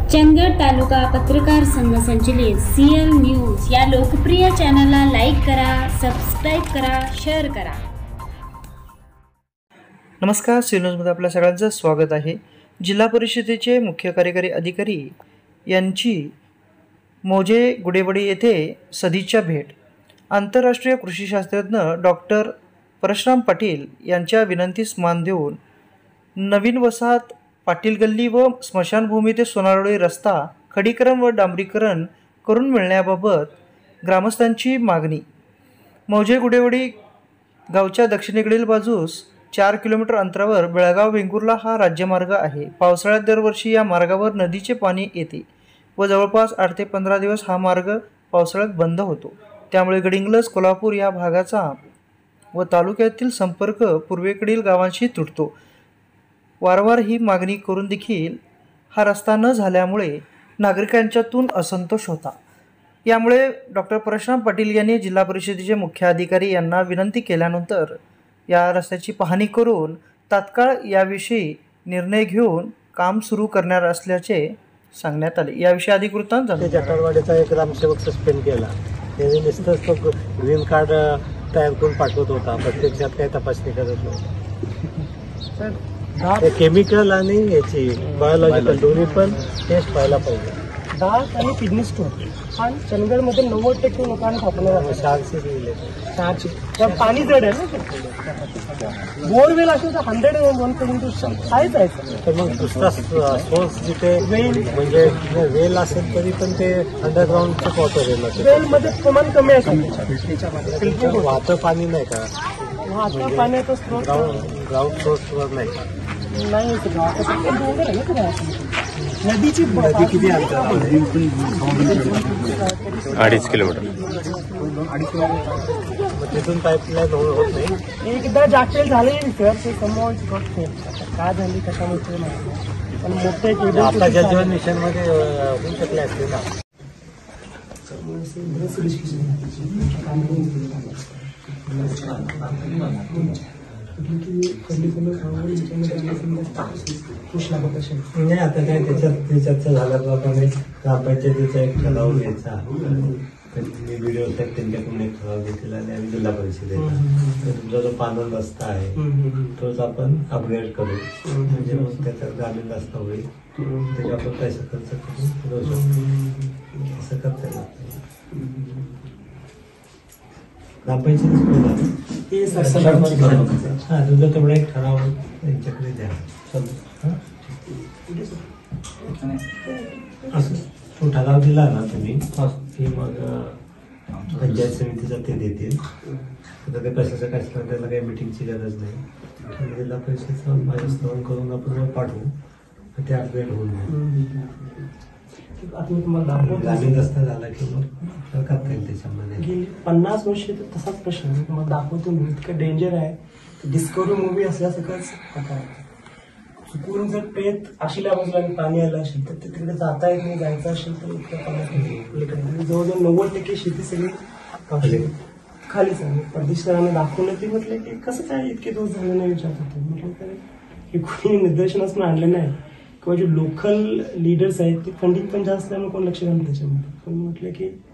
चंदगड तालुका पत्रकार संघ संचलित CL न्यूज या लोकप्रिय चॅनलला लाईक करा, सबस्क्राईब करा, शेअर करा। नमस्कार, CL न्यूजमध्ये आपल्या सगळ्यांचं स्वागत आहे। जिल्हा परिषदेचे मुख्य कार्यकारी अधिकारी यांची मौजे गुडेवाडी येथे सदिच्छा भेट। आंतरराष्ट्रीय कृषी शास्त्रज्ञ डॉक्टर परशुराम पाटील यांच्या विनंतीस मान देऊन नवीन वसाहत पाटील गल्ली व स्मशानभूमी ते सोनारोळी रस्ता खडीकरण व डांबरीकरण करून मिळण्याबाबत ग्रामस्थांची मागणी। मौजे गुडेवाडी गावच्या दक्षिणेकडील बाजूस 4 किलोमीटर अंतरावर बेळगाव वेंगुर्ला हा राज्यमार्ग आहे। पावसाळ्यात दरवर्षी या मार्गावर नदीचे पाणी येते व जवळपास 8 ते 15 दिवस हा मार्ग पावसाळ्यात बंद होतो। त्यामुळे गडिंग्लज कोल्हापूर या भागाचा व तालुक्यातील संपर्क पूर्वेकडील गावांशी तुटतो। वारंवार ही मागणी करून देखील हा रस्ता न झाल्यामुळे नागरिकांच्यातून असंतोष होता। यामुळे डॉक्टर परशुराम पाटील यांनी जिल्हा परिषदेचे मुख्य अधिकारी यांना विनंती केल्यानंतर या रस्त्याची पाहणी करून तात्काळ याविषयी निर्णय घेऊन काम सुरू करणार असल्याचे सांगण्यात आले। याविषयी अधिक वृत्तांत जटारवाडीचा एक ग्रामसेवक सस्पेंड केला। त्याने नुसतंच तो ग्रीन कार्ड तयार करून पाठवत होता, प्रत्यक्षात काही तपासणी करत नव्हता। केमिकल आणि याची बायोलॉजिकल दोन्ही पण टेस्ट व्हायला पाहिजे। दात आणि किडनी स्टोन पण चंदगडमध्ये 90% लोकांना सापडणार आहे। 400 पाणी जड आहे ना, बोरवेल असेल तर 101% आहेच आहे। तर मग दुसरा सोर्स जिथे म्हणजे वेल असेल तरी पण ते अंडरग्राऊंडचं वॉटर वेल वेलमध्ये प्रमाण कमी आहे। वाहतं पाणी नाही का? वाहतं पाण्याचा स्रोत ग्राउंड सोर्सवर नाही का? नाही, नदीची नदी किती अंतर? 2.5 किलोमीटर। तिथून पाईपलाईन होत नाही। एकदा जाकेल झाले सर, ते समोर काय झाली कशामध्ये नाही, पण मोठे आपल्या जलजीवन मिशन मध्ये होऊ शकले असते ना। नाही, आता काय त्याच्यात चर्चा झाल्याप्रमाणे ग्रामपंचायतीचा एक ठराव घ्यायचा। मी व्हिडिओ साहेब त्यांच्याकडून एक ठराव घेतलेला आणि आम्ही जिल्हा परिषदेला तुमचा जो पानन रस्ता आहे तोच आपण अपग्रेड करू, म्हणजे मग त्याचा ग्रामीण रस्ता होईल, त्याच्या आपण पैसा खर्च करून असं करता येईल। ग्रामपंचायत हा तुझा तेवढा एक ठराव त्यांच्याकडे द्या। असं तो ठराव दिला ना तुम्ही की मग पंचायत समितीचा ते देतील। आता ते कशाचं काय असलं त्याला काही मिटिंगची गरज नाही। जिल्हा परिषदेचं माझ्या स्तवन करून आपण पाठवू, ते अपग्रेड होऊन ग्रामीण रस्ता झाला की मग करता येईल। त्याच्यामध्ये 50 वर्ष तसाच प्रश्न आहे, मग दाखवतो मी इतकं डेंजर आहे। डिस्कवरी मूवी असल्यासारखंच प्रकार चुकून जर पेत आशिला बाजूला पाणी आलं असेल तर ते तिकडे जाता येत नाही, जायचं असेल तर इतकं पाण्यात जवळजवळ 90% शेती सगळी खालीच आहे। परदेशकरांना दाखवलं ते म्हटलं की कसं काय इतके दिवस झाले नाही विचारत होते। म्हटलं तर हे कोणी निदर्शनास पण आणलं नाही किंवा जे लोकल लीडर्स आहेत ते फंडिंग पण जास्त असल्यामुळे कोण लक्ष घालून त्याच्यामध्ये, पण म्हटलं की